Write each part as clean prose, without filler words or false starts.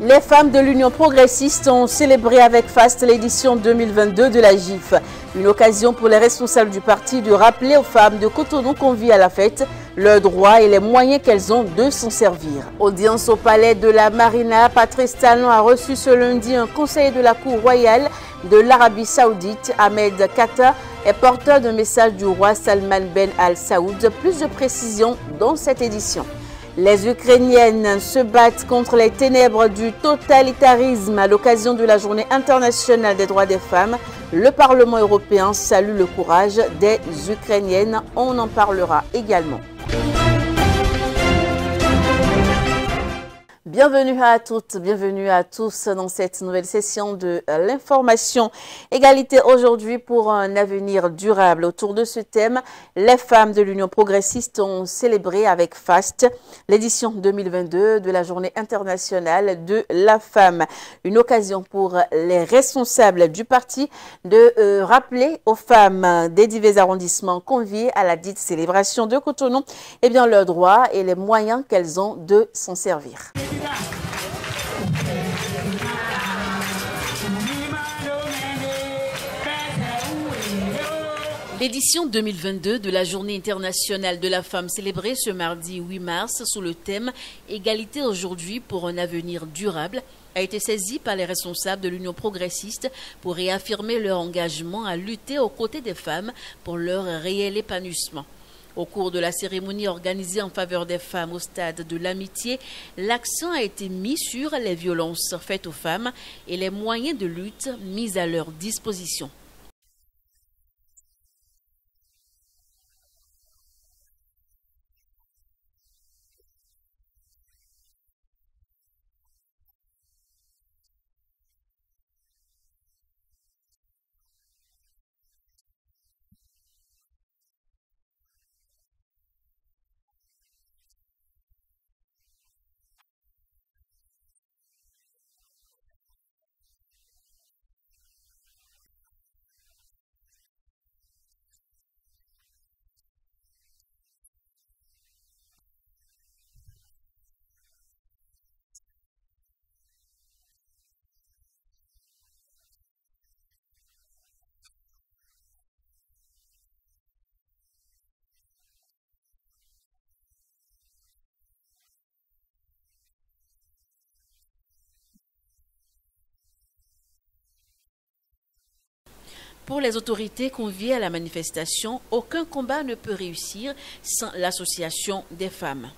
Les femmes de l'Union progressiste ont célébré avec faste l'édition 2022 de la GIF. Une occasion pour les responsables du parti de rappeler aux femmes de Cotonou conviées à la fête leurs droits et les moyens qu'elles ont de s'en servir. Audience au palais de la Marina, Patrice Talon a reçu ce lundi un conseiller de la Cour royale de l'Arabie Saoudite. Ahmed Kata est porteur d'un message du roi Salman Ben Al Saoud. Plus de précisions dans cette édition. Les Ukrainiennes se battent contre les ténèbres du totalitarisme à l'occasion de la Journée internationale des droits des femmes. Le Parlement européen salue le courage des Ukrainiennes. On en parlera également. Bienvenue à toutes, bienvenue à tous dans cette nouvelle session de l'information. Égalité aujourd'hui pour un avenir durable. Autour de ce thème, les femmes de l'Union progressiste ont célébré avec faste l'édition 2022 de la Journée internationale de la femme. Une occasion pour les responsables du parti de rappeler aux femmes des divers arrondissements conviés à la dite célébration de Cotonou leurs droits et les moyens qu'elles ont de s'en servir. L'édition 2022 de la Journée internationale de la femme célébrée ce mardi 8 mars sous le thème « Égalité aujourd'hui pour un avenir durable » a été saisie par les responsables de l'Union progressiste pour réaffirmer leur engagement à lutter aux côtés des femmes pour leur réel épanouissement. Au cours de la cérémonie organisée en faveur des femmes au stade de l'Amitié, l'accent a été mis sur les violences faites aux femmes et les moyens de lutte mis à leur disposition. Pour les autorités conviées à la manifestation, aucun combat ne peut réussir sans l'association des femmes.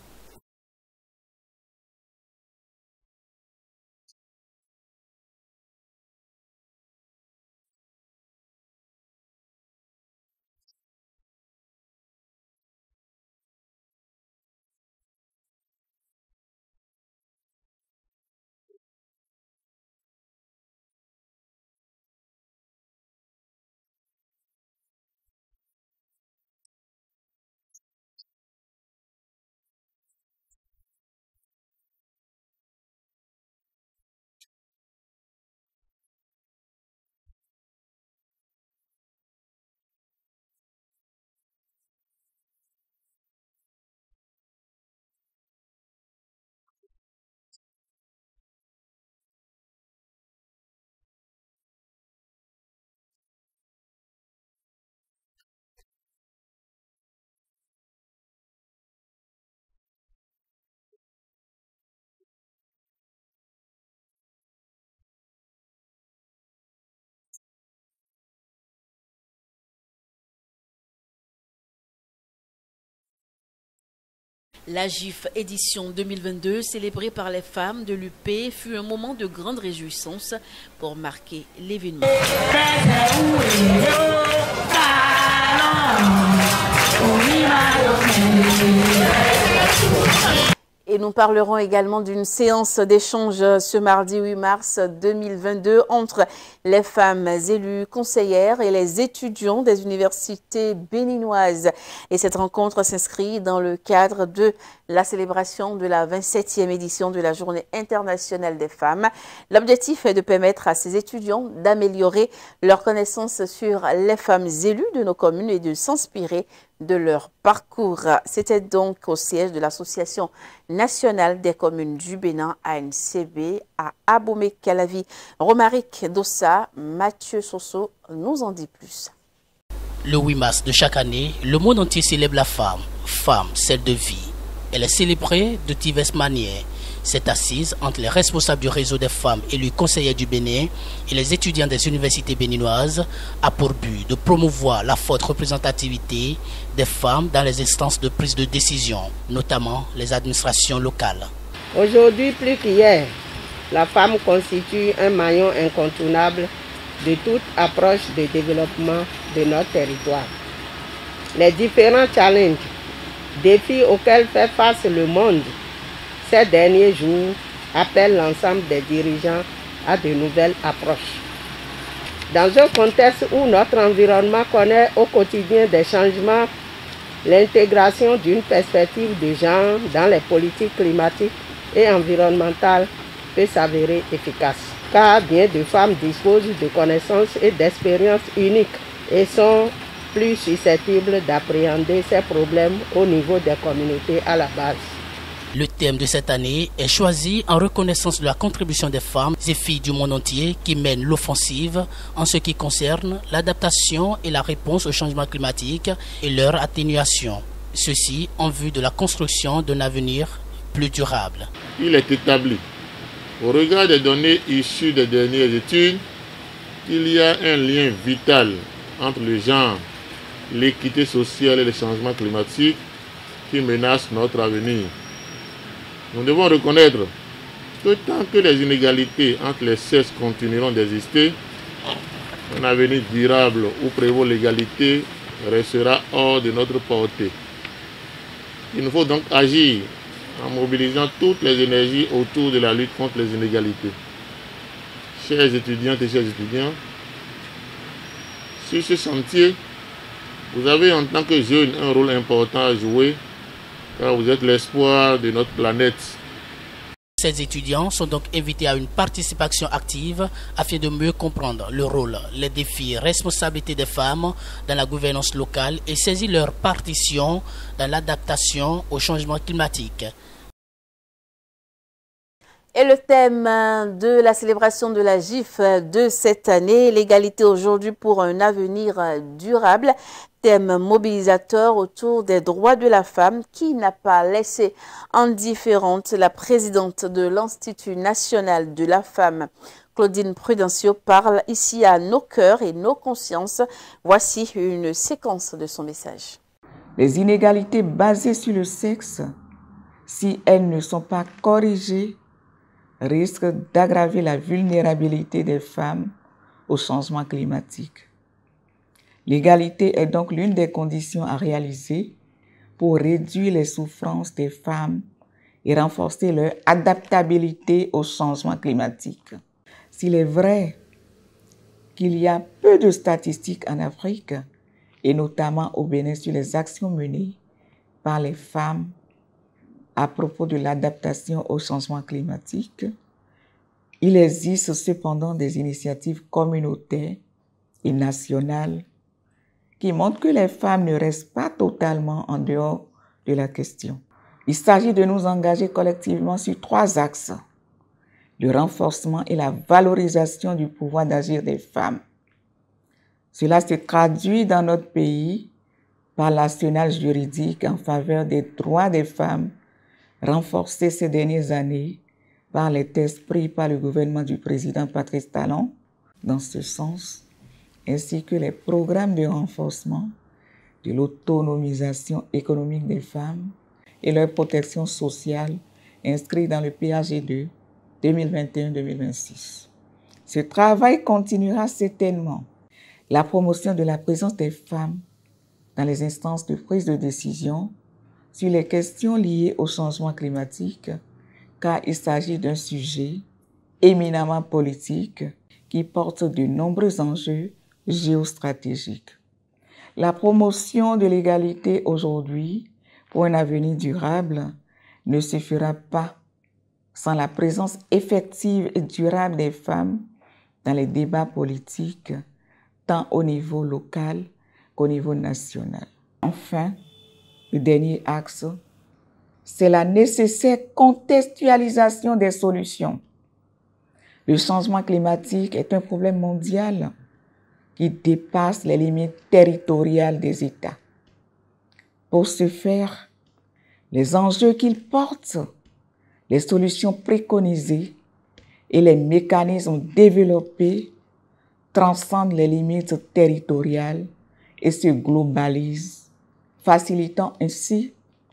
La GIF édition 2022, célébrée par les femmes de l'UP, fut un moment de grande réjouissance pour marquer l'événement. Et nous parlerons également d'une séance d'échange ce mardi 8 mars 2022 entre les femmes élues conseillères et les étudiants des universités béninoises. Et cette rencontre s'inscrit dans le cadre de la célébration de la 27e édition de la Journée internationale des femmes. L'objectif est de permettre à ces étudiants d'améliorer leurs connaissances sur les femmes élues de nos communes et de s'inspirer de leur parcours. C'était donc au siège de l'Association nationale des communes du Bénin, ANCB, à Abomey-Calavi. Romaric Dossa, Mathieu Soso nous en dit plus. Le 8 mars de chaque année, le monde entier célèbre la femme. Femme, celle de vie. Elle est célébrée de diverses manières. Cette assise entre les responsables du réseau des femmes élues conseillères du Bénin et les étudiants des universités béninoises a pour but de promouvoir la forte représentativité des femmes dans les instances de prise de décision, notamment les administrations locales. Aujourd'hui, plus qu'hier, la femme constitue un maillon incontournable de toute approche de développement de notre territoire. Les différents challenges, défis auxquels fait face le monde ces derniers jours appellent l'ensemble des dirigeants à de nouvelles approches. Dans un contexte où notre environnement connaît au quotidien des changements, l'intégration d'une perspective de genre dans les politiques climatiques et environnementales peut s'avérer efficace, car bien de femmes disposent de connaissances et d'expériences uniques et sont plus susceptibles d'appréhender ces problèmes au niveau des communautés à la base. Le thème de cette année est choisi en reconnaissance de la contribution des femmes et filles du monde entier qui mènent l'offensive en ce qui concerne l'adaptation et la réponse au changement climatique et leur atténuation. Ceci en vue de la construction d'un avenir plus durable. Il est établi, au regard des données issues des dernières études, qu'il y a un lien vital entre le genre, l'équité sociale et le changement climatique qui menacent notre avenir. Nous devons reconnaître que tant que les inégalités entre les sexes continueront d'exister, un avenir durable où prévaut l'égalité restera hors de notre portée. Il nous faut donc agir en mobilisant toutes les énergies autour de la lutte contre les inégalités. Chers étudiantes et chers étudiants, sur ce chantier, vous avez en tant que jeunes un rôle important à jouer car vous êtes l'espoir de notre planète. Ces étudiants sont donc invités à une participation active afin de mieux comprendre le rôle, les défis et responsabilités des femmes dans la gouvernance locale et saisir leur partition dans l'adaptation au changement climatique. Et le thème de la célébration de la GIF de cette année, l'égalité aujourd'hui pour un avenir durable, thème mobilisateur autour des droits de la femme qui n'a pas laissé indifférente la présidente de l'Institut national de la femme. Claudine Prudencio parle ici à nos cœurs et nos consciences. Voici une séquence de son message. Les inégalités basées sur le sexe, si elles ne sont pas corrigées, risquent d'aggraver la vulnérabilité des femmes au changement climatique. L'égalité est donc l'une des conditions à réaliser pour réduire les souffrances des femmes et renforcer leur adaptabilité au changement climatique. S'il est vrai qu'il y a peu de statistiques en Afrique, et notamment au Bénin sur les actions menées par les femmes à propos de l'adaptation au changement climatique, il existe cependant des initiatives communautaires et nationales qui montrent que les femmes ne restent pas totalement en dehors de la question. Il s'agit de nous engager collectivement sur 3 axes: le renforcement et la valorisation du pouvoir d'agir des femmes. Cela se traduit dans notre pays par l'arsenal juridique en faveur des droits des femmes, renforcé ces dernières années par les tests pris par le gouvernement du président Patrice Talon dans ce sens, ainsi que les programmes de renforcement de l'autonomisation économique des femmes et leur protection sociale inscrits dans le PAG2 2021-2026. Ce travail continuera certainement. La promotion de la présence des femmes dans les instances de prise de décision sur les questions liées au changement climatique, car il s'agit d'un sujet éminemment politique qui porte de nombreux enjeux géostratégiques. La promotion de l'égalité aujourd'hui pour un avenir durable ne se fera pas sans la présence effective et durable des femmes dans les débats politiques, tant au niveau local qu'au niveau national. Enfin, le dernier axe, c'est la nécessaire contextualisation des solutions. Le changement climatique est un problème mondial qui dépasse les limites territoriales des États. Pour ce faire, les enjeux qu'il porte, les solutions préconisées et les mécanismes développés transcendent les limites territoriales et se globalisent, facilitant ainsi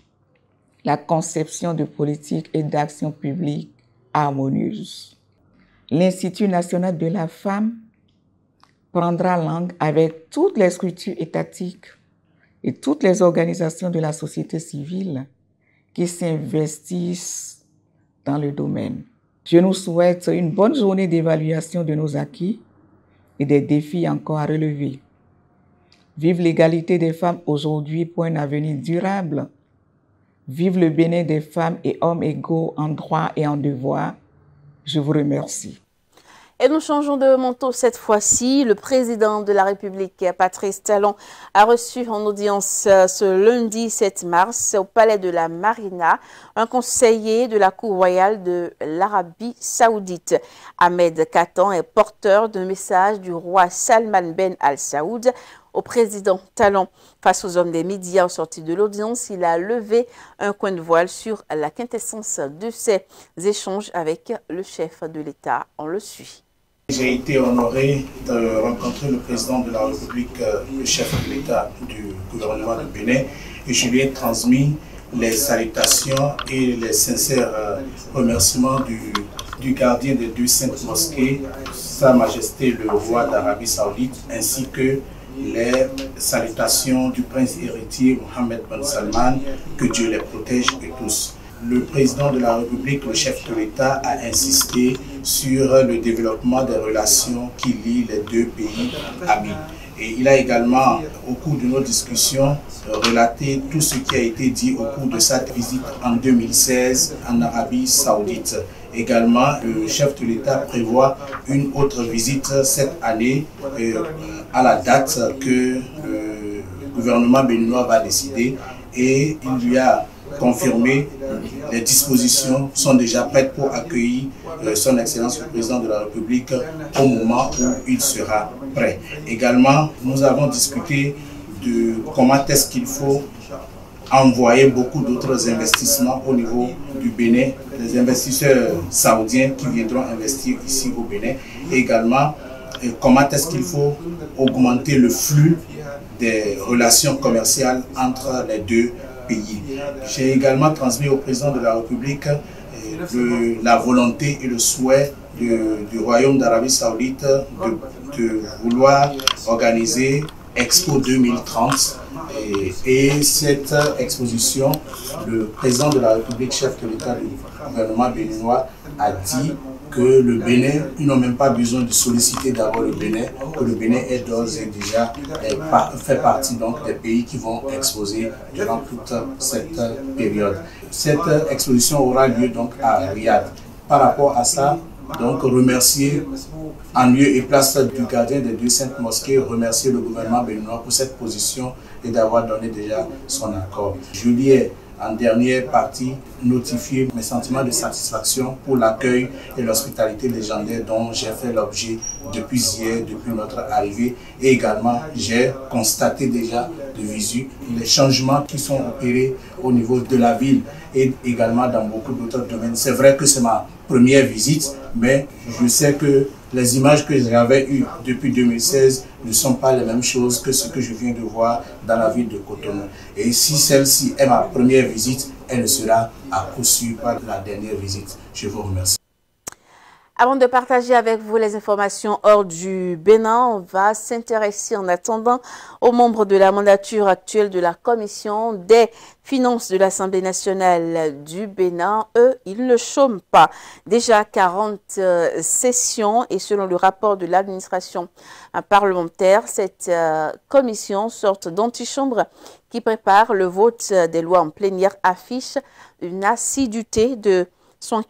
la conception de politiques et d'actions publiques harmonieuses. L'Institut national de la femme prendra langue avec toutes les structures étatiques et toutes les organisations de la société civile qui s'investissent dans le domaine. Je nous souhaite une bonne journée d'évaluation de nos acquis et des défis encore à relever. Vive l'égalité des femmes aujourd'hui pour un avenir durable. Vive le Bénin des femmes et hommes égaux en droit et en devoir. Je vous remercie. Et nous changeons de manteau cette fois-ci. Le président de la République, Patrice Talon, a reçu en audience ce lundi 7 mars au palais de la Marina un conseiller de la Cour royale de l'Arabie Saoudite. Ahmed Katan est porteur d'un message du roi Salman Ben Al Saoud au président Talon. Face aux hommes des médias en sortie de l'audience, il a levé un coin de voile sur la quintessence de ses échanges avec le chef de l'État. On le suit. J'ai été honoré de rencontrer le président de la République, le chef de l'État du gouvernement de Bénin, et je lui ai transmis les salutations et les sincères remerciements du gardien des deux saintes mosquées, Sa Majesté le roi d'Arabie Saoudite, ainsi que les salutations du prince héritier Mohammed Ben Salman, que Dieu les protège et tous. Le président de la République, le chef de l'État, a insisté sur le développement des relations qui lient les deux pays amis. Et il a également, au cours de nos discussions, relaté tout ce qui a été dit au cours de sa visite en 2016 en Arabie Saoudite. Également, le chef de l'État prévoit une autre visite cette année à la date que le gouvernement béninois va décider, et il lui a confirmé les dispositions sont déjà prêtes pour accueillir son Excellence le Président de la République au moment où il sera prêt. Également, nous avons discuté de comment est-ce qu'il faut envoyer beaucoup d'autres investissements au niveau du Bénin, les investisseurs saoudiens qui viendront investir ici au Bénin, et également comment est-ce qu'il faut augmenter le flux des relations commerciales entre les deux pays. J'ai également transmis au président de la République la volonté et le souhait du Royaume d'Arabie Saoudite de vouloir organiser Expo 2030. Et cette exposition, le président de la République, chef de l'État du gouvernement béninois, a dit que le Bénin, ils n'ont même pas besoin de solliciter d'abord le Bénin, que le Bénin est d'ores et déjà fait partie donc des pays qui vont exposer durant toute cette période. Cette exposition aura lieu donc à Riyad. Par rapport à ça, donc remercier en lieu et place du gardien des deux saintes mosquées, remercier le gouvernement béninois pour cette position et d'avoir donné déjà son accord. Je lui ai en dernière partie notifié mes sentiments de satisfaction pour l'accueil et l'hospitalité légendaire dont j'ai fait l'objet depuis hier, depuis notre arrivée, et également j'ai constaté déjà de visu les changements qui sont opérés au niveau de la ville et également dans beaucoup d'autres domaines. C'est vrai que c'est ma première visite, mais je sais que les images que j'avais eues depuis 2016 ne sont pas les mêmes choses que ce que je viens de voir dans la ville de Cotonou. Et si celle-ci est ma première visite, elle ne sera à coup sûr pas la dernière visite. Je vous remercie. Avant de partager avec vous les informations hors du Bénin, on va s'intéresser en attendant aux membres de la mandature actuelle de la Commission des finances de l'Assemblée nationale du Bénin. Eux, ils ne chôment pas. Déjà 40 sessions et selon le rapport de l'administration parlementaire, cette commission, sorte d'antichambre qui prépare le vote des lois en plénière, affiche une assiduité de soit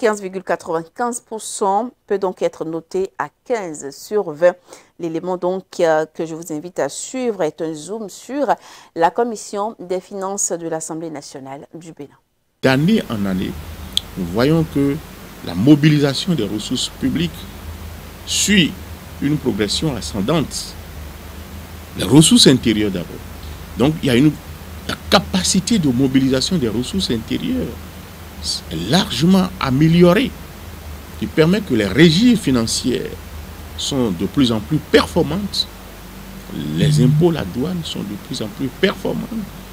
15,95%, peut donc être noté à 15 sur 20. L'élément donc que je vous invite à suivre est un zoom sur la Commission des finances de l'Assemblée nationale du Bénin. D'année en année, nous voyons que la mobilisation des ressources publiques suit une progression ascendante. Les ressources intérieures d'abord. Donc il y a la capacité de mobilisation des ressources intérieures est largement améliorée, qui permet que les régies financières sont de plus en plus performantes, les impôts, la douane sont de plus en plus performants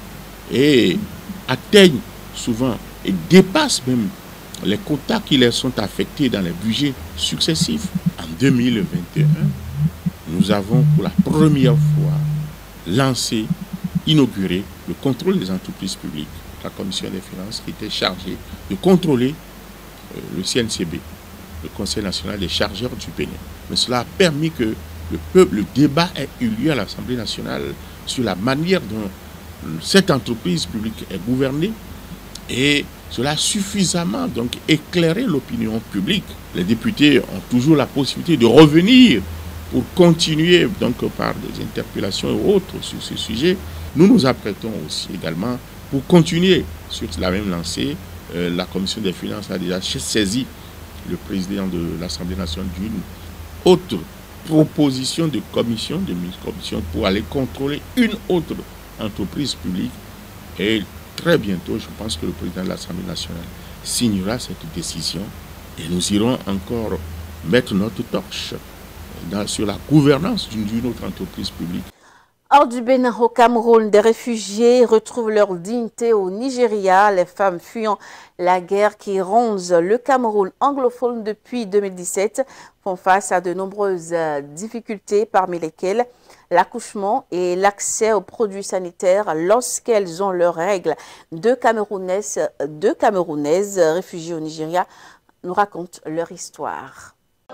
et atteignent souvent et dépassent même les quotas qui leur sont affectés dans les budgets successifs. En 2021, nous avons pour la première fois lancé, inauguré le contrôle des entreprises publiques. La Commission des finances qui était chargée de contrôler le CNCB, le Conseil national des chargeurs du Bénin. Mais cela a permis que le débat ait eu lieu à l'Assemblée nationale sur la manière dont cette entreprise publique est gouvernée, et cela a suffisamment donc éclairé l'opinion publique. Les députés ont toujours la possibilité de revenir pour continuer donc par des interpellations et autres sur ce sujet. Nous nous apprêtons aussi également pour continuer sur la même lancée. La Commission des finances a déjà saisi le président de l'Assemblée nationale d'une autre proposition de commission pour aller contrôler une autre entreprise publique. Et très bientôt, je pense que le président de l'Assemblée nationale signera cette décision et nous irons encore mettre notre torche sur la gouvernance d'une autre entreprise publique. Hors du Bénin, au Cameroun, des réfugiés retrouvent leur dignité au Nigeria. Les femmes fuyant la guerre qui ronge le Cameroun anglophone depuis 2017 font face à de nombreuses difficultés, parmi lesquelles l'accouchement et l'accès aux produits sanitaires lorsqu'elles ont leurs règles. Deux Camerounaises réfugiées au Nigeria nous racontent leur histoire.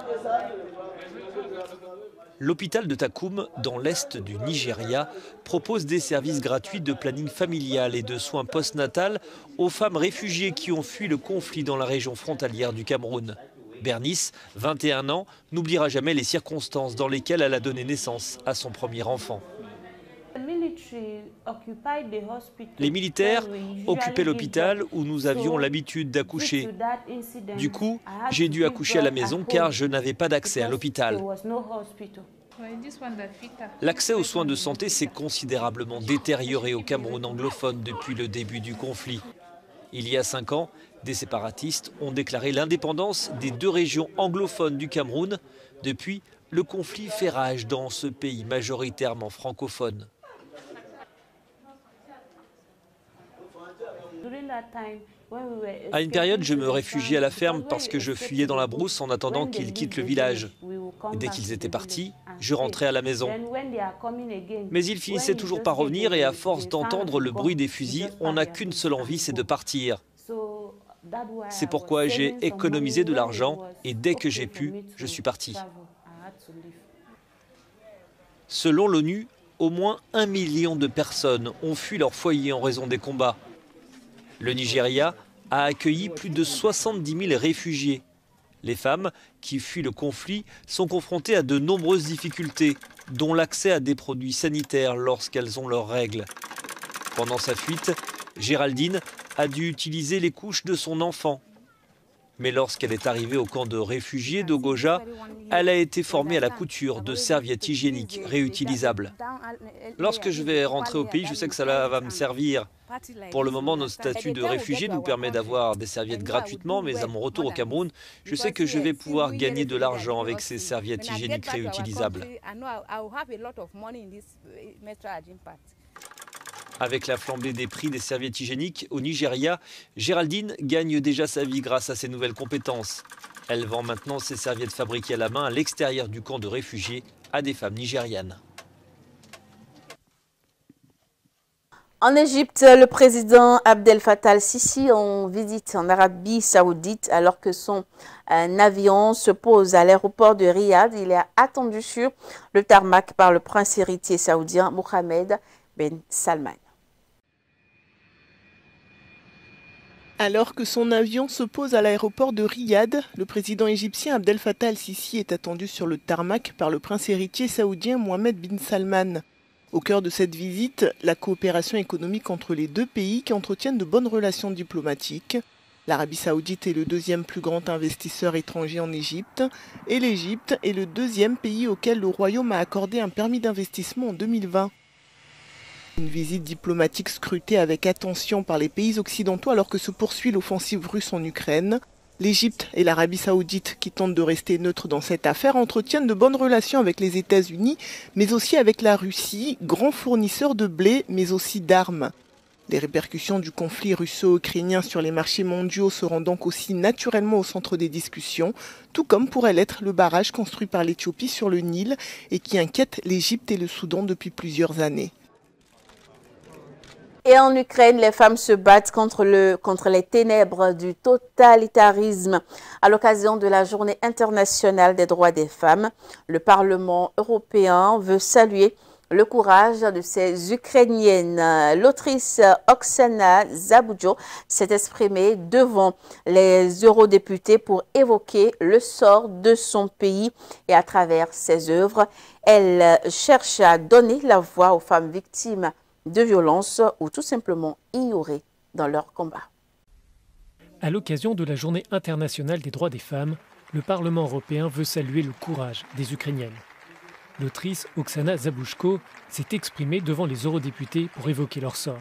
L'hôpital de Takoum, dans l'est du Nigeria, propose des services gratuits de planning familial et de soins post-natal aux femmes réfugiées qui ont fui le conflit dans la région frontalière du Cameroun. Bernice, 21 ans, n'oubliera jamais les circonstances dans lesquelles elle a donné naissance à son premier enfant. Les militaires occupaient l'hôpital où nous avions l'habitude d'accoucher. Du coup, j'ai dû accoucher à la maison car je n'avais pas d'accès à l'hôpital. L'accès aux soins de santé s'est considérablement détérioré au Cameroun anglophone depuis le début du conflit. Il y a 5 ans, des séparatistes ont déclaré l'indépendance des 2 régions anglophones du Cameroun. Depuis, le conflit fait rage dans ce pays majoritairement francophone. À une période, je me réfugiais à la ferme parce que je fuyais dans la brousse en attendant qu'ils quittent le village. Et dès qu'ils étaient partis, je rentrais à la maison. Mais ils finissaient toujours par revenir et à force d'entendre le bruit des fusils, on n'a qu'une seule envie, c'est de partir. C'est pourquoi j'ai économisé de l'argent et dès que j'ai pu, je suis parti. Selon l'ONU, au moins 1 million de personnes ont fui leur foyer en raison des combats. Le Nigeria a accueilli plus de 70 000 réfugiés. Les femmes qui fuient le conflit sont confrontées à de nombreuses difficultés, dont l'accès à des produits sanitaires lorsqu'elles ont leurs règles. Pendant sa fuite, Géraldine a dû utiliser les couches de son enfant. Mais lorsqu'elle est arrivée au camp de réfugiés d'Ogoja, elle a été formée à la couture de serviettes hygiéniques réutilisables. Lorsque je vais rentrer au pays, je sais que ça va me servir. Pour le moment, notre statut de réfugié nous permet d'avoir des serviettes gratuitement, mais à mon retour au Cameroun, je sais que je vais pouvoir gagner de l'argent avec ces serviettes hygiéniques réutilisables. Avec la flambée des prix des serviettes hygiéniques au Nigeria, Géraldine gagne déjà sa vie grâce à ses nouvelles compétences. Elle vend maintenant ses serviettes fabriquées à la main à l'extérieur du camp de réfugiés à des femmes nigérianes. En Égypte, le président Abdel Fattah al-Sisi en visite en Arabie Saoudite alors que son avion se pose à l'aéroport de Riyad. Il est attendu sur le tarmac par le prince héritier saoudien Mohammed Ben Salman. Alors que son avion se pose à l'aéroport de Riyad, le président égyptien Abdel Fattah al-Sisi est attendu sur le tarmac par le prince héritier saoudien Mohammed bin Salman. Au cœur de cette visite, la coopération économique entre les deux pays qui entretiennent de bonnes relations diplomatiques. L'Arabie saoudite est le deuxième plus grand investisseur étranger en Égypte et l'Égypte est le deuxième pays auquel le royaume a accordé un permis d'investissement en 2020. Une visite diplomatique scrutée avec attention par les pays occidentaux alors que se poursuit l'offensive russe en Ukraine. L'Égypte et l'Arabie saoudite, qui tentent de rester neutres dans cette affaire, entretiennent de bonnes relations avec les États-Unis, mais aussi avec la Russie, grand fournisseur de blé, mais aussi d'armes. Les répercussions du conflit russo-ukrainien sur les marchés mondiaux seront donc aussi naturellement au centre des discussions, tout comme pourrait l'être le barrage construit par l'Éthiopie sur le Nil et qui inquiète l'Égypte et le Soudan depuis plusieurs années. Et en Ukraine, les femmes se battent contre les ténèbres du totalitarisme. À l'occasion de la Journée internationale des droits des femmes, le Parlement européen veut saluer le courage de ces Ukrainiennes. L'autrice Oksana Zabujko s'est exprimée devant les eurodéputés pour évoquer le sort de son pays et à travers ses œuvres, elle cherche à donner la voix aux femmes victimes de violences ou tout simplement ignorées dans leur combat. À l'occasion de la Journée internationale des droits des femmes, le Parlement européen veut saluer le courage des Ukrainiennes. L'autrice Oksana Zabujko s'est exprimée devant les eurodéputés pour évoquer leur sort.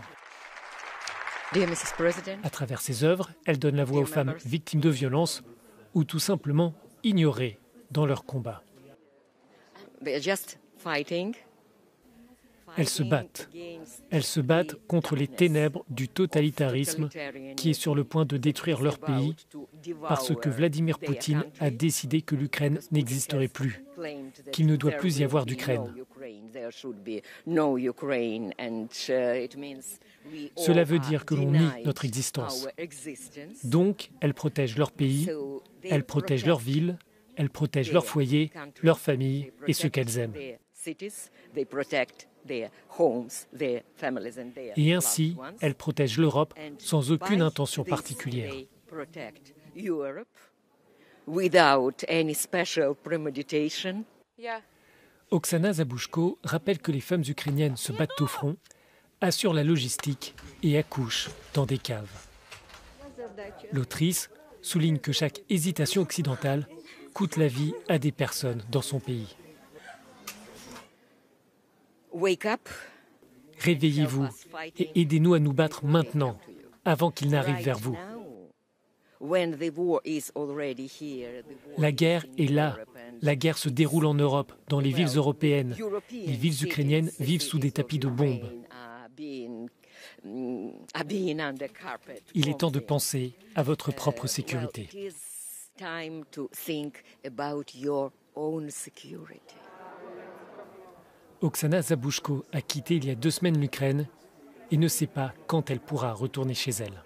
À travers ses œuvres, elle donne la voix aux femmes victimes de violences ou tout simplement ignorées dans leur combat. Elles se battent contre les ténèbres du totalitarisme qui est sur le point de détruire leur pays parce que Vladimir Poutine a décidé que l'Ukraine n'existerait plus, qu'il ne doit plus y avoir d'Ukraine. Cela veut dire que l'on nie notre existence. Donc, elles protègent leur pays, elles protègent leur ville, elles protègent leur foyer, leur famille et ceux qu'elles aiment. Et ainsi, elles protègent l'Europe sans aucune intention particulière. Oksana Zabujko rappelle que les femmes ukrainiennes se battent au front, assurent la logistique et accouchent dans des caves. L'autrice souligne que chaque hésitation occidentale coûte la vie à des personnes dans son pays. Réveillez-vous et aidez-nous à nous battre maintenant, avant qu'il n'arrive vers vous. La guerre est là. La guerre se déroule en Europe, dans les villes européennes. Les villes ukrainiennes vivent sous des tapis de bombes. Il est temps de penser à votre propre sécurité. Oksana Zabujko a quitté il y a 2 semaines l'Ukraine et ne sait pas quand elle pourra retourner chez elle.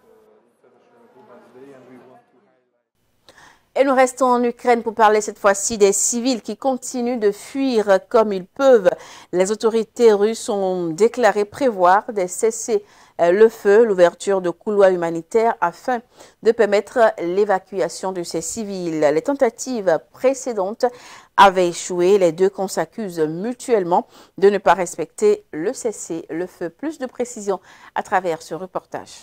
Et nous restons en Ukraine pour parler cette fois-ci des civils qui continuent de fuir comme ils peuvent. Les autorités russes ont déclaré prévoir de cesser le feu, l'ouverture de couloirs humanitaires afin de permettre l'évacuation de ces civils. Les tentatives précédentes avaient échoué. Les deux camps s'accusent mutuellement de ne pas respecter le cessez-le-feu. Plus de précisions à travers ce reportage.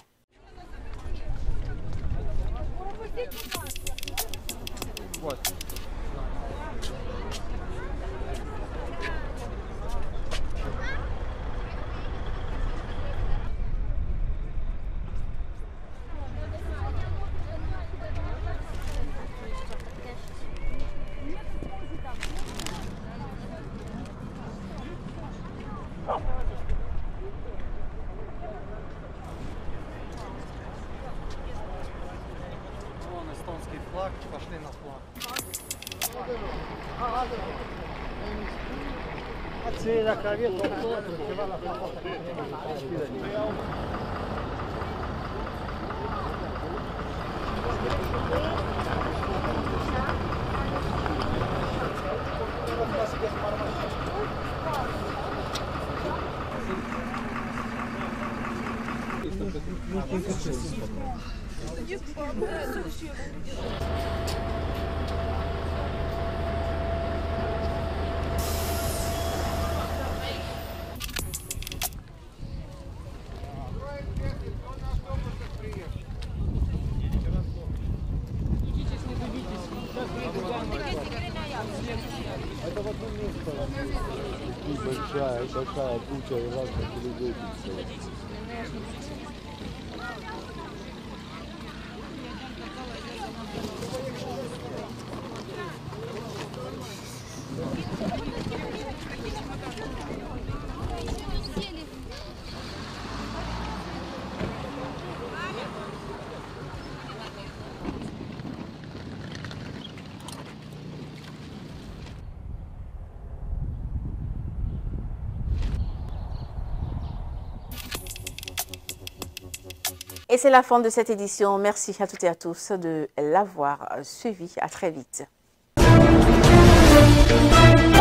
Большая куча разных людей. Et c'est la fin de cette édition. Merci à toutes et à tous de l'avoir suivi. À très vite.